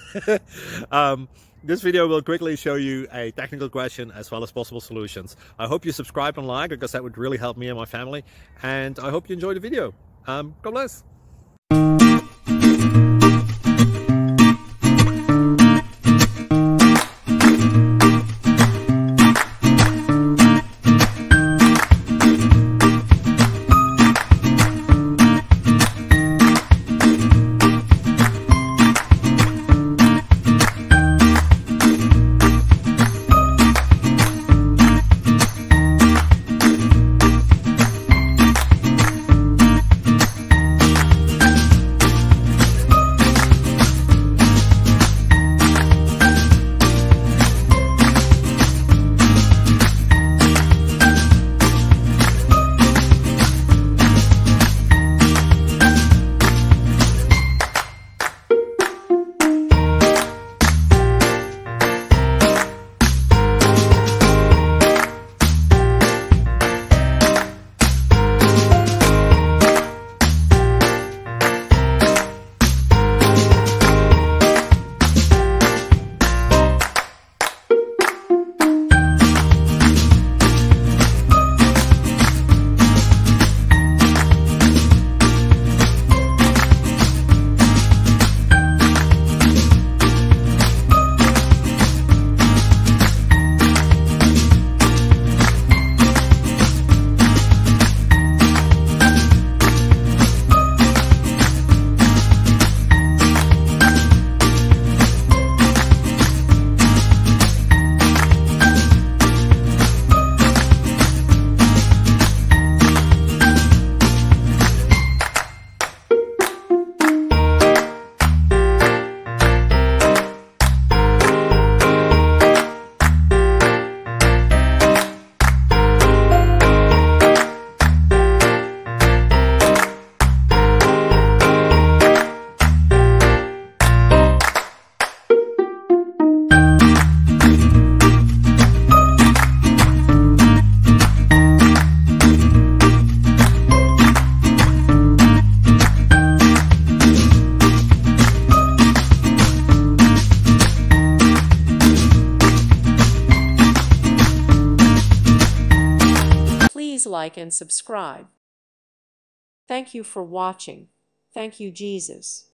This video will quickly show you a technical question as well as possible solutions. I hope you subscribe and like, because that would really help me and my family. And I hope you enjoy the video. God bless. Please like and subscribe. Thank you for watching. Thank you, Jesus.